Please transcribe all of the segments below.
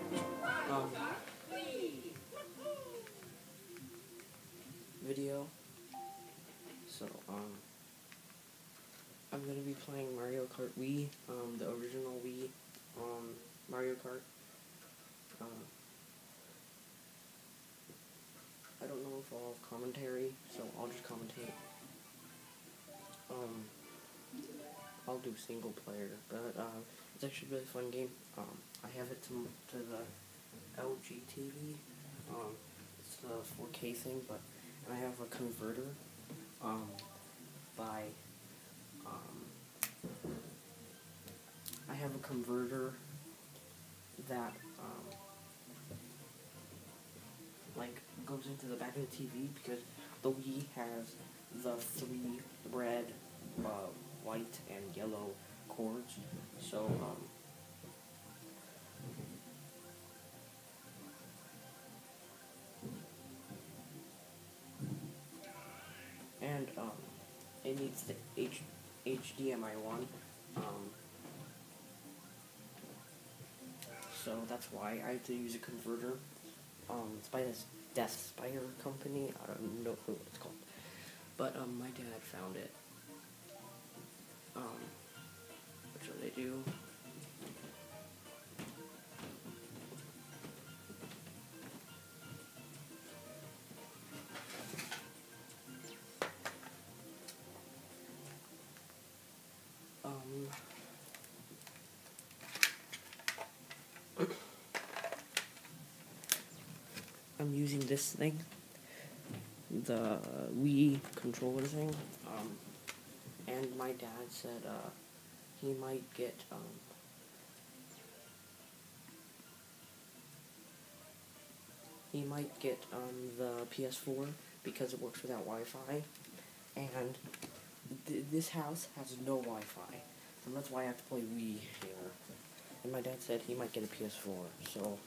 um, video. So, I'm gonna be playing Mario Kart Wii, the original Wii, Mario Kart. I don't know if I'll have commentary, so I'll just commentate. I'll do single player, but, it's actually a really fun game. I have it to the LG TV, it's the 4K thing, but, and I have a converter, by, I have a converter that, like, goes into the back of the TV, because the Wii has the 3 red, white, and yellow cords, so, and, it needs the HDMI 1, so that's why I have to use a converter. It's by this Death Spire company, I don't know who it's called, but, my dad found it. What should they do? I'm using this thing, the Wii controller thing, and my dad said, he might get, the PS4 because it works without Wi-Fi, and this house has no Wi-Fi, so that's why I have to play Wii here. And my dad said he might get a PS4, so,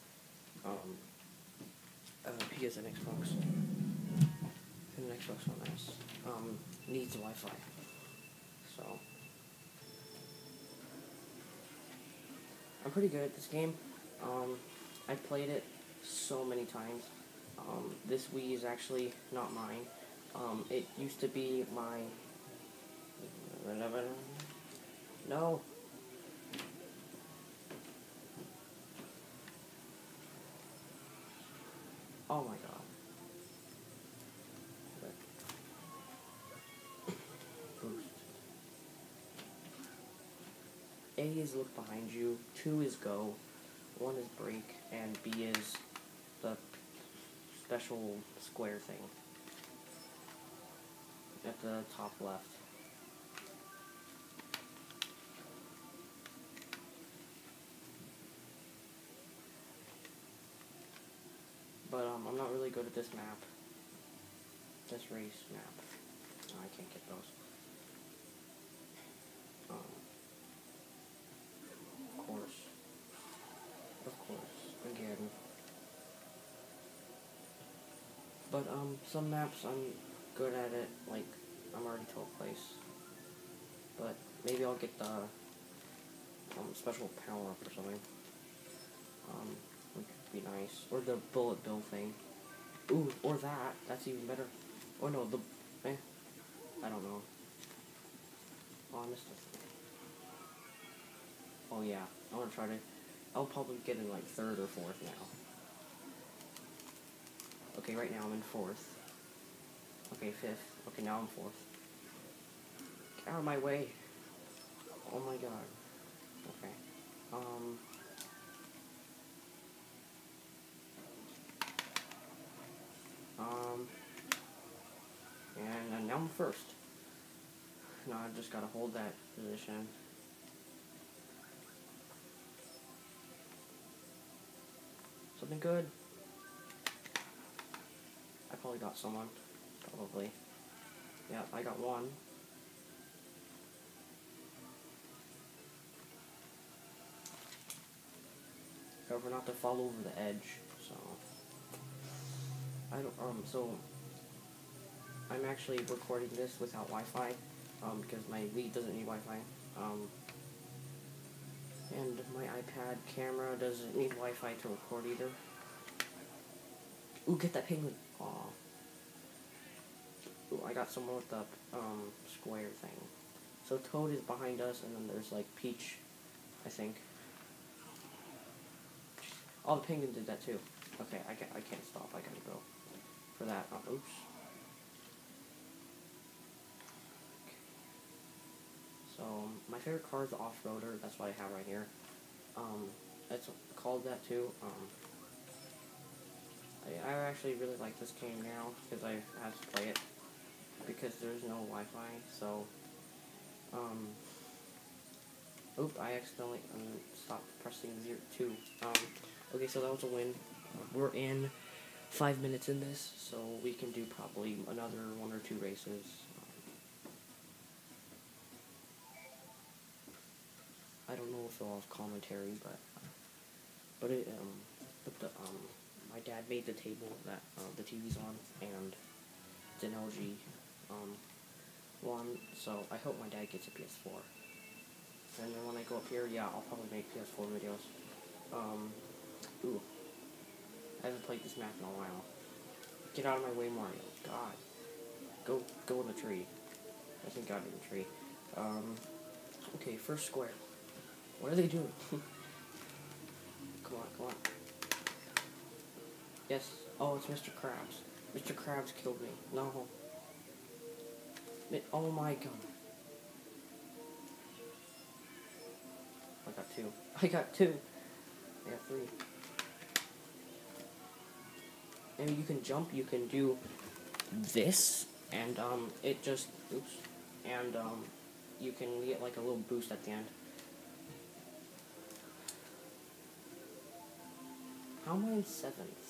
he has an Xbox, and an Xbox One S, needs Wi-Fi, so, I'm pretty good at this game. I played it so many times. This Wii is actually not mine. It used to be my... No! Oh my god. Boost. A is look behind you, 2 is go, 1 is break, and B is the special square thing at the top left. But, I'm not really good at this map. This race map. Oh, I can't get those. Of course, again. But, some maps I'm good at it, like, I'm already to a place. But, maybe I'll get the, special power-up or something. Which would be nice. Or the bullet bill thing. Ooh, or that. That's even better. Or no, I don't know. Oh, I missed this thing. Oh yeah, I wanna try to... I'll probably get in, like, 3rd or 4th now. Okay, right now I'm in 4th. Okay, 5th. Okay, now I'm 4th. Get out of my way. Oh my god. Okay. And now I'm 1st. Now I've just gotta hold that position. Something good. I probably got someone. Probably. Yeah, I got one. However, not to fall over the edge, so... so... I'm actually recording this without Wi-Fi, because my Wii doesn't need Wi-Fi, And my iPad camera doesn't need Wi-Fi to record either. Ooh, get that penguin. Aw. Ooh, I got someone with the square thing. So Toad is behind us, and then there's like Peach, I think. Oh, the penguin did that too. Okay, I can't stop. I gotta go for that. Oh, oops. Okay. So my favorite car is the off-roader. That's what I have right here. It's called that too. I actually really like this game now because I have to play it because there's no Wi-Fi. So oop! I accidentally stopped pressing 2. Okay, so that was a win. We're in 5 minutes in this, so we can do probably another 1 or 2 races. I don't know if they'll have commentary, but it my dad made the table that the TV's on, and it's an LG one. So I hope my dad gets a PS4. And then when I go up here, yeah, I'll probably make PS4 videos. Ooh. I haven't played this map in a while. Get out of my way, Mario. God. Go in the tree. I think got in the tree. Okay, first square. What are they doing? Come on. Yes. Oh, it's Mr. Krabs. Mr. Krabs killed me. No. Oh my god. I got 2. I got 3. And you can jump, you can do this, and it just, oops, and you can get like a little boost at the end. How am I in 7th?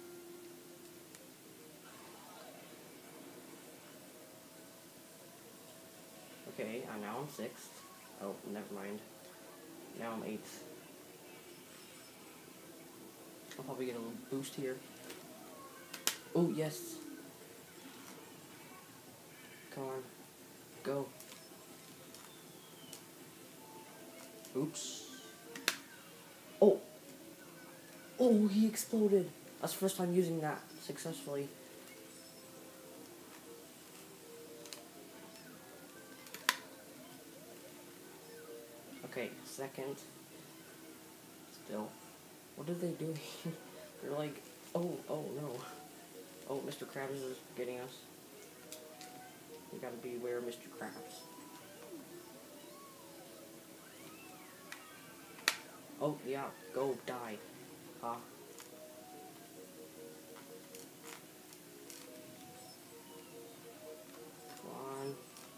Okay, now I'm 6th. Oh, never mind. Now I'm 8th. I'll probably get a little boost here. Oh, yes. Come on. Go. Oops. Oh! Oh, he exploded. That's the first time using that successfully. Okay, 2nd. Still. What are they doing? They're like, oh no. Oh, Mr. Krabs is getting us. We gotta beware of Mr. Krabs. Oh, yeah, go, die. Come on.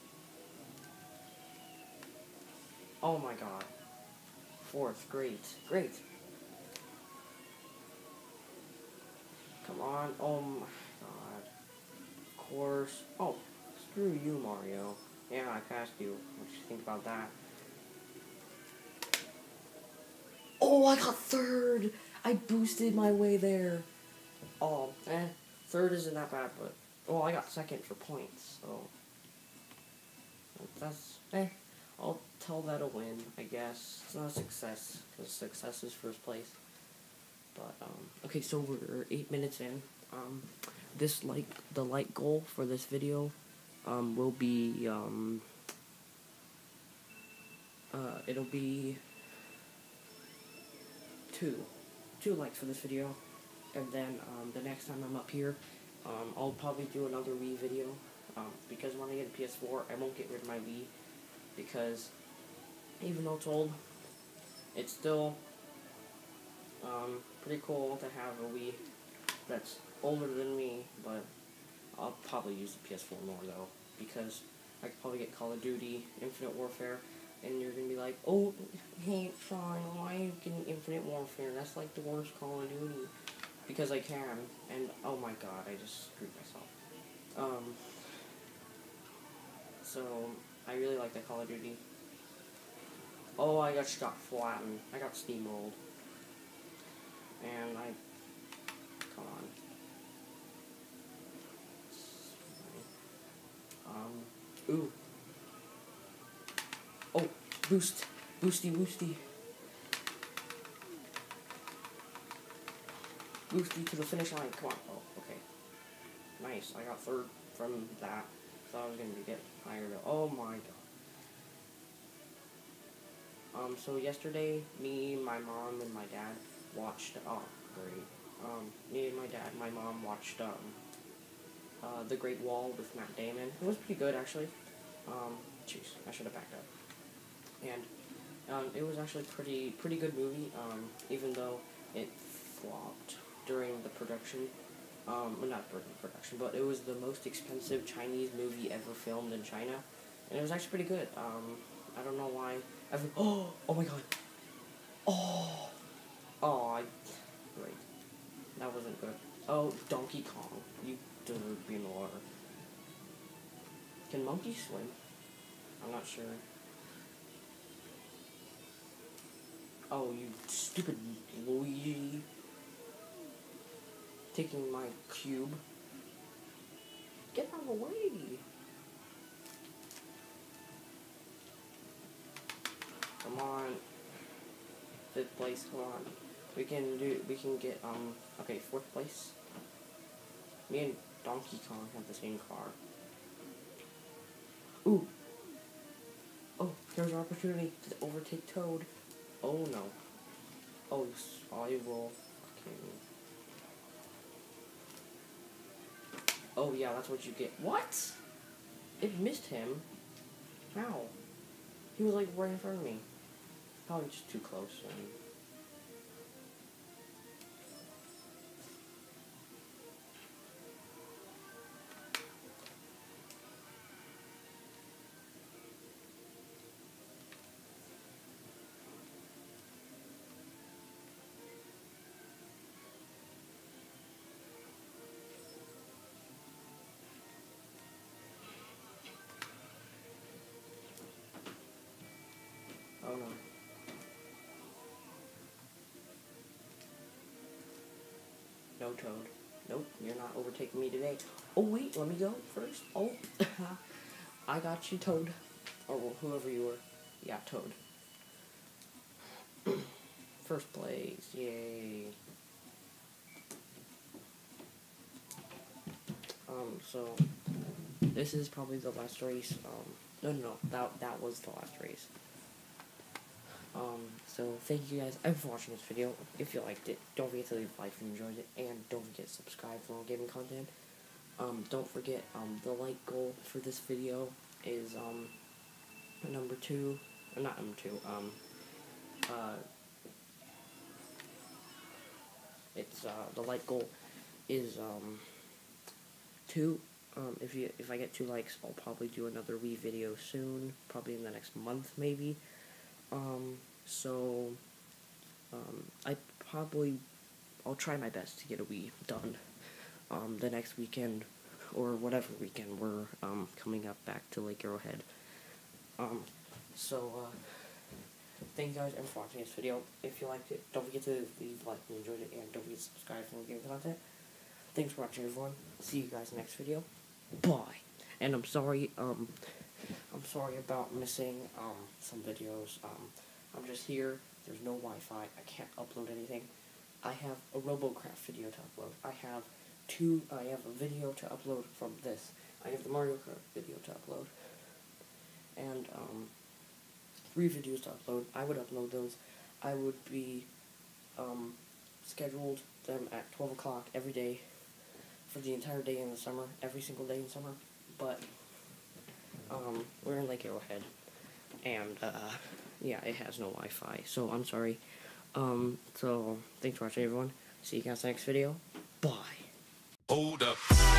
Oh my god. 4th, great. Come on, oh my god. Of course. Oh, screw you, Mario. Yeah, I passed you. What do you think about that? Oh, I got 3rd! I boosted my way there. Oh, 3rd isn't that bad, but... Oh, I got 2nd for points, so... That's... I'll tell that a win, I guess. It's not a success, because success is 1st place. But, okay, so we're 8 minutes in. The light goal for this video, will be, it'll be 2 likes for this video, and then, the next time I'm up here, I'll probably do another Wii video, because when I get a PS4, I won't get rid of my Wii, because, even though it's old, it's still, pretty cool to have a Wii that's older than me, but I'll probably use the PS4 more, though, because I could probably get Call of Duty, Infinite Warfare, and you're gonna be like, oh, hey, Sean, why are you getting Infinite Warfare? That's like the worst Call of Duty. Because I can, and oh my god, I just screwed myself. So, I really like the Call of Duty. Oh, I just got flattened. I got steamrolled. And come on. Ooh. Oh, boosty. boost you to the finish line. Come on. Oh, okay. Nice. I got third from that. Thought I was gonna get higher though. Oh my god. So yesterday, me, my mom, and my dad watched, oh, great. Me and my dad, my mom watched, The Great Wall with Matt Damon. It was pretty good, actually. Jeez, I should have backed up. And, it was actually pretty good movie, even though it flopped during the production. Well, not during the production, but it was the most expensive Chinese movie ever filmed in China. And it was actually pretty good. I don't know why. Oh my god. Great. That wasn't good. Oh, Donkey Kong. You deserve to be in the water. Can monkeys swim? I'm not sure. Oh, you stupid Luigi. Taking my cube. Get out of the way. Come on. 5th place, come on. We can get, okay, 4th place. Me and Donkey Kong have the same car. Ooh. Oh, there's an opportunity to overtake Toad. Oh no. Oh, I will fucking... Oh yeah, that's what you get. What? It missed him? How? He was like right in front of me. Probably just too close. Oh no. No, Toad. Nope, you're not overtaking me today. Oh wait, let me go first. Oh, I got you, Toad. Or well, whoever you were. Yeah, Toad. 1st place, yay. So this is probably the last race. No, that was the last race. So thank you guys for watching this video. If you liked it, don't forget to leave a like if you enjoyed it, and don't forget to subscribe for more gaming content. Don't forget, the like goal for this video is, number 2, or not number 2, it's, the like goal is, 2. If I get 2 likes, I'll probably do another Wii video soon, probably in the next month, maybe. I'll try my best to get a Wii done, the next weekend, or whatever weekend we're, coming up back to Lake Arrowhead. Thank you guys for watching this video. If you liked it, don't forget to leave a like if you enjoyed it, and don't forget to subscribe for more gaming content. Thanks for watching, everyone. See you guys next video. Bye. And I'm sorry about missing, some videos. I'm just here. There's no Wi-Fi. I can't upload anything. I have a Robocraft video to upload. I have a video to upload from this. I have the Mario Kart video to upload. And, 3 videos to upload. I would upload those. I would be, scheduled them at 12 o'clock every day for the entire day in the summer, every single day in summer. But, we're in Lake Arrowhead. And, yeah, it has no Wi-Fi, so I'm sorry. So, thanks for watching, everyone. See you guys next video. Bye. Hold up.